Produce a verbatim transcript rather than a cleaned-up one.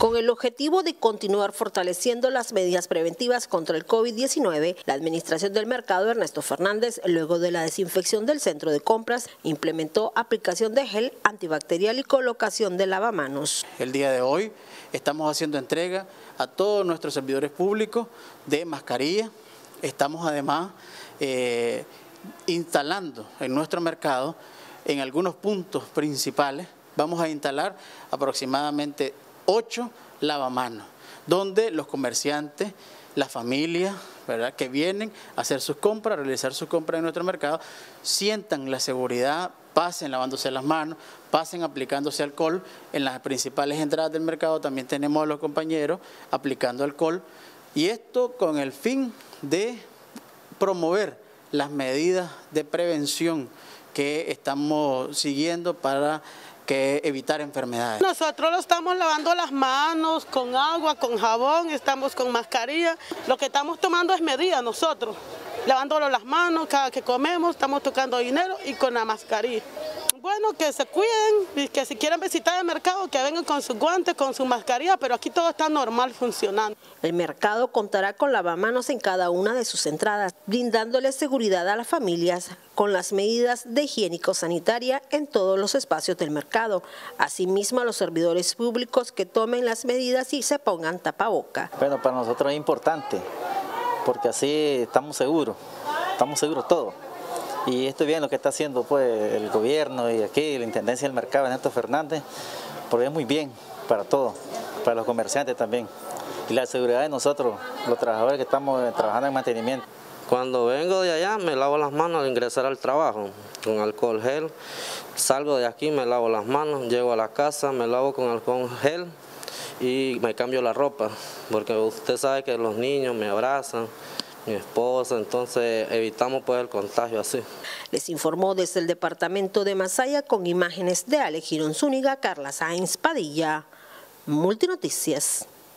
Con el objetivo de continuar fortaleciendo las medidas preventivas contra el COVID diecinueve, la Administración del Mercado Ernesto Fernández, luego de la desinfección del centro de compras, implementó aplicación de gel antibacterial y colocación de lavamanos. El día de hoy estamos haciendo entrega a todos nuestros servidores públicos de mascarilla. Estamos además eh, instalando en nuestro mercado, en algunos puntos principales, vamos a instalar aproximadamente ocho lavamanos, donde los comerciantes, las familias, ¿verdad?, que vienen a hacer sus compras, a realizar sus compras en nuestro mercado, sientan la seguridad, pasen lavándose las manos, pasen aplicándose alcohol. En las principales entradas del mercado también tenemos a los compañeros aplicando alcohol, y esto con el fin de promover las medidas de prevención que estamos siguiendo para que evitar enfermedades. Nosotros lo estamos lavando las manos con agua, con jabón, estamos con mascarilla. Lo que estamos tomando es medidas nosotros, lavándolo las manos cada que comemos, estamos tocando dinero y con la mascarilla. Bueno, que se cuiden y que si quieren visitar el mercado, que vengan con sus guantes, con su mascarilla, pero aquí todo está normal funcionando. El mercado contará con lavamanos en cada una de sus entradas, brindándole seguridad a las familias con las medidas de higiénico-sanitaria en todos los espacios del mercado. Asimismo, a los servidores públicos que tomen las medidas y se pongan tapaboca. Bueno, para nosotros es importante, porque así estamos seguros, estamos seguros todos. Y esto es bien lo que está haciendo pues el gobierno y aquí la Intendencia del Mercado, Ernesto Fernández, porque es muy bien para todos, para los comerciantes también. Y la seguridad de nosotros, los trabajadores que estamos trabajando en mantenimiento. Cuando vengo de allá me lavo las manos al ingresar al trabajo con alcohol gel. Salgo de aquí, me lavo las manos, llego a la casa, me lavo con alcohol gel y me cambio la ropa, porque usted sabe que los niños me abrazan, mi esposa, entonces evitamos pues el contagio así. Les informó desde el departamento de Masaya con imágenes de Ale Girón Zúñiga, Carla Sáenz Padilla, Multinoticias.